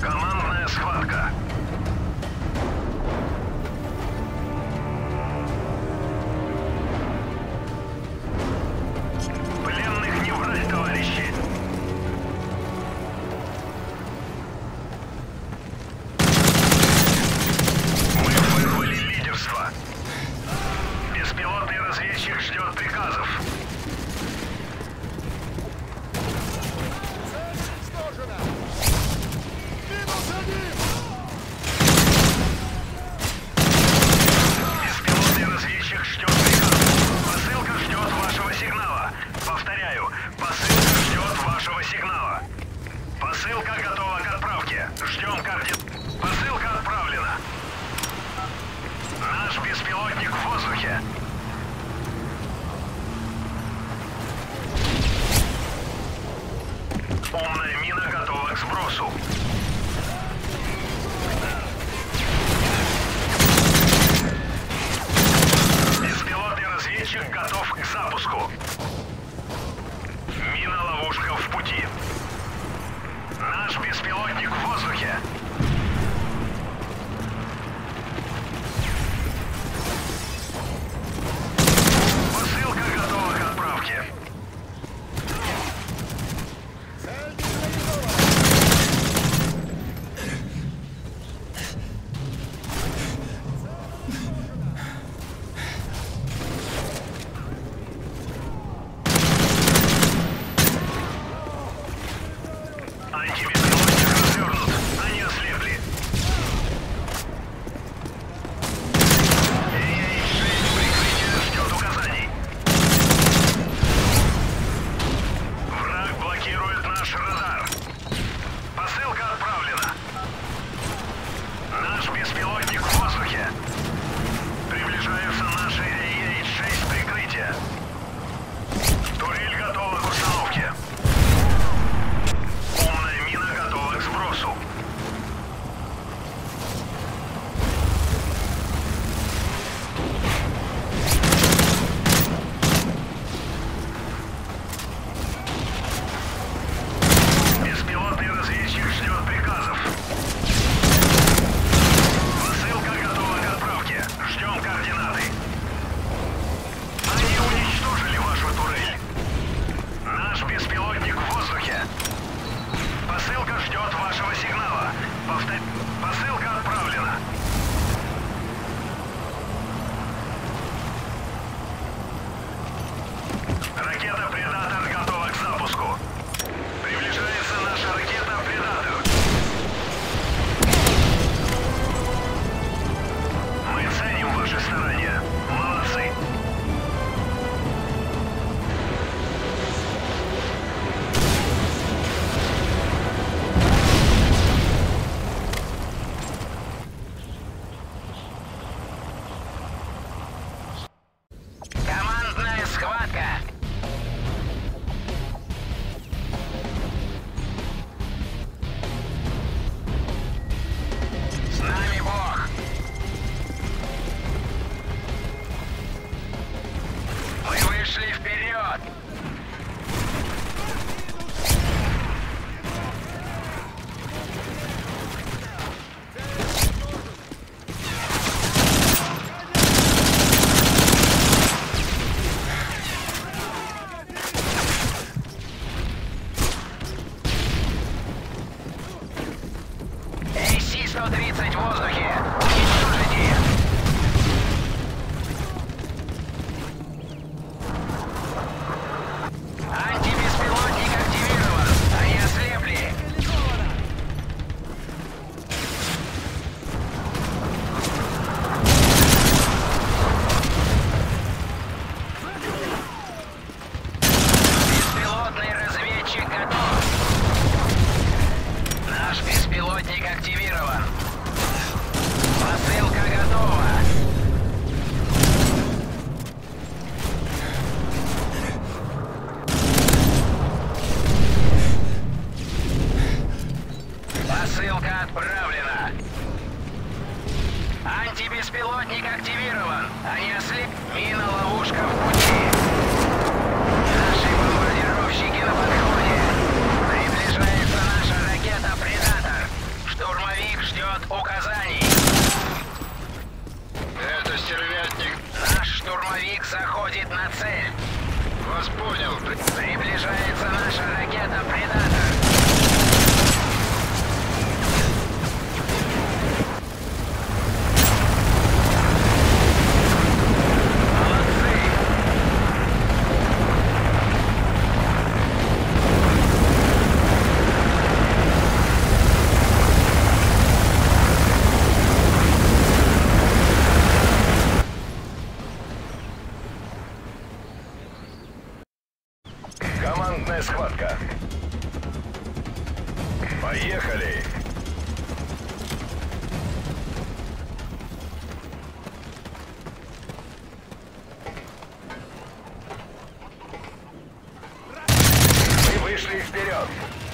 Командная схватка. Пленных не брать, товарищи. Мы вырвали лидерство. Беспилотный разведчик ждет приказов. Беспилотный разведчик ждет приказов. Посылка ждет вашего сигнала. Повторяю, посылка ждет вашего сигнала. Посылка готова к отправке. Ждем координат. Посылка отправлена. Наш беспилотник в воздухе. Умная мина готова к сбросу. Беспилотный разведчик готов к запуску. Мина-ловушка в пути. Наш беспилотник в воздухе. Посылка готова к отправке. Антибеспилотник развернут. Они ослепли. АА-6 прикрытие ждет указаний. Враг блокирует наш радар. Посылка отправлена. Наш беспилотник в воздухе. Приближаются наши АА-6 прикрытия. Турель готова к установке. Умная мина готова к сбросу. Беспилотный разведчик ждет приказов. Посылка готова к отправке. Ждем координаты. Они уничтожили вашу турель. Наш беспилотник в воздухе. Посылка ждет вашего сигнала. Посылка отправлена. Ракета «Предатор» готова к запуску. Приближается наша ракета «Предатор». Мы ценим ваши старания. Молодцы. Командная схватка. С нами Бог. Мы вышли вперед. АС-130 в воздухе. Уничтожить их. Антибеспилотник активирован. Они ослепли. Беспилотный разведчик готов. Наш беспилотник активирован. Посылка готова. Посылка отправлена. Антибеспилотник активирован. Они ослеп. Мина-ловушка в пути. Наши бомбардировщики на подходе. Приближается наша ракета «Предатор». Поехали! Мы вышли вперед!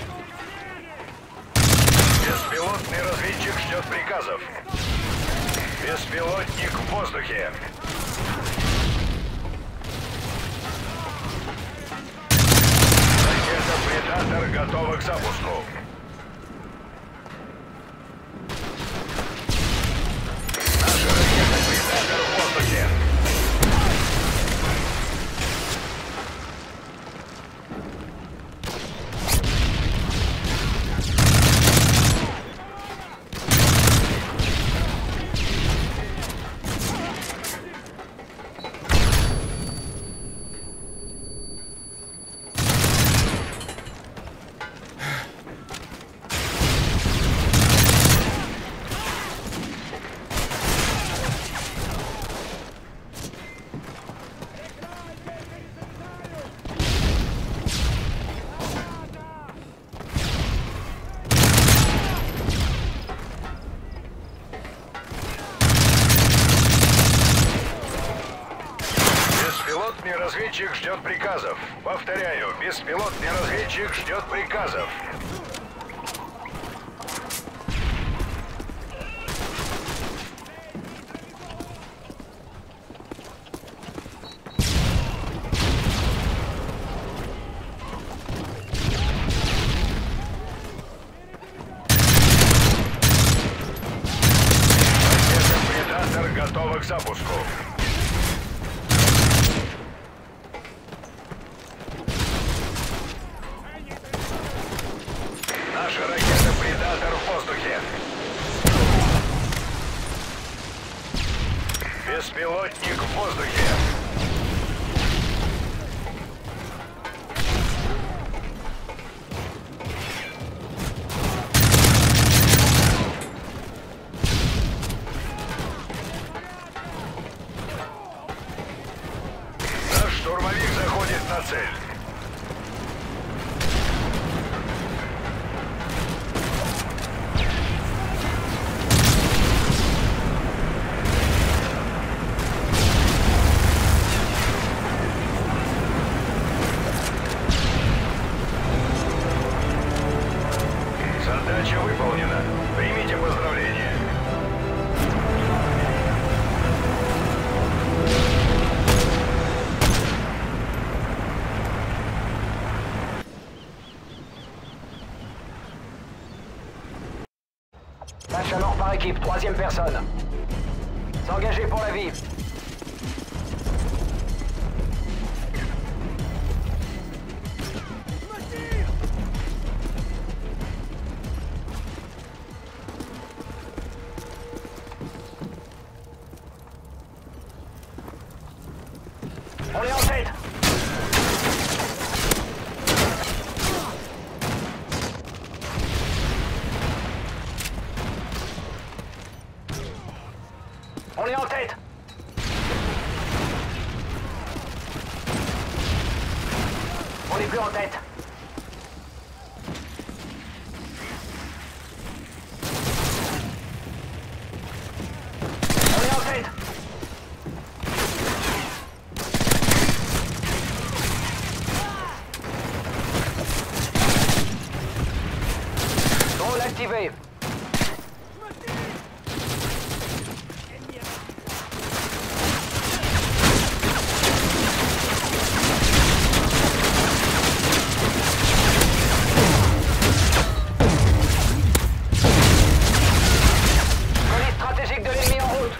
Беспилотный разведчик ждет приказов. Беспилотник в воздухе. Ракета-предатор готова к запуску. Наша ракета-предатор в воздухе. Беспилотный разведчик ждет приказов. Повторяю, беспилотный разведчик ждет приказов. Ракета-предатор готова к запуску. Наша ракета-предатор в воздухе. Беспилотник в воздухе. Наш штурмовик заходит на цель. Задача выполнена. Примите поздравления. Match à mort par équipe, troisième personne. S'engager pour la vie. On est en tête. On est en tête. On n'est plus en tête. On est en tête. Drone activé. Police stratégique de l'ennemi en route.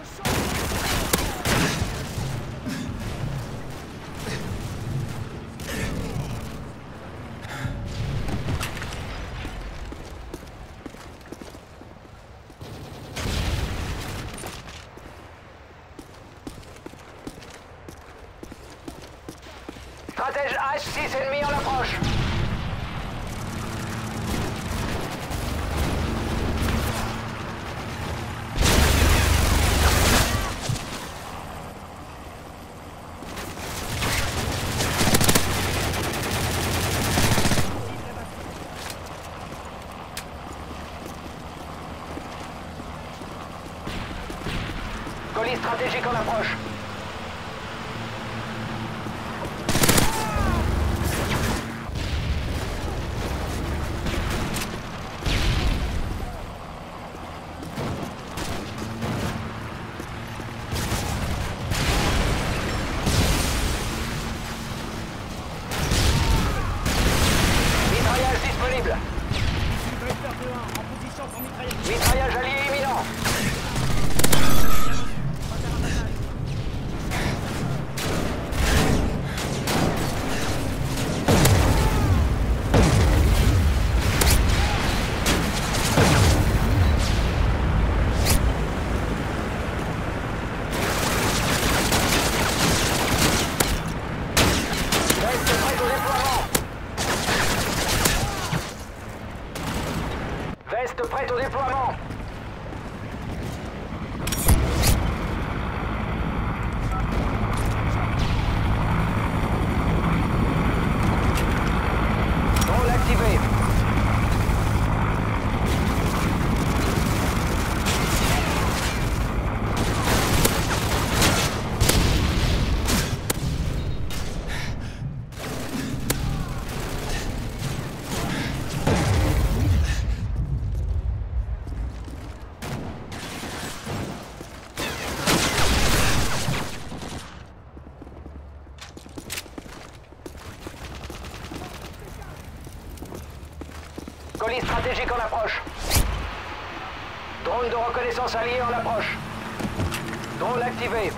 Stratège H6 ennemis en approche. Colis stratégique en approche. Mitraillage disponible. Mitraillage allié imminent. Veste prête au déploiement. Drone activé. Colis stratégique en approche. Drone de reconnaissance allié en approche. Drone activé.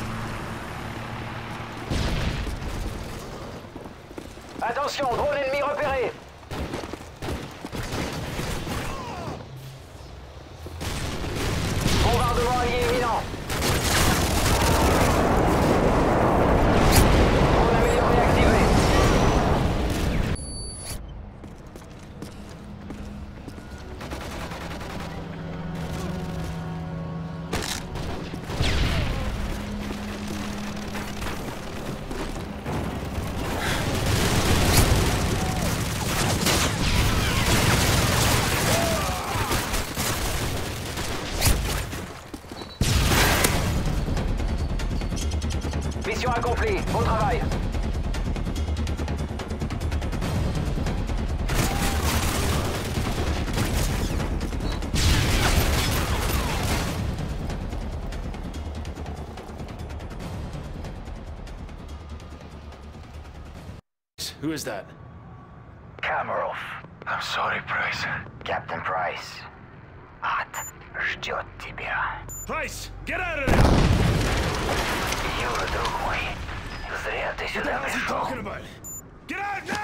Attention, drone ennemi repéré. Bombardement allié imminent. Drone amélioré activé. Mission accomplie. Bon travail. Who is that? Kamarov. I'm sorry, Price. Captain Price. Ад ждет тебя. Price, get out of there! Юра, друг мой, зря ты сюда What the hell is he пришел. talking about? Get out now!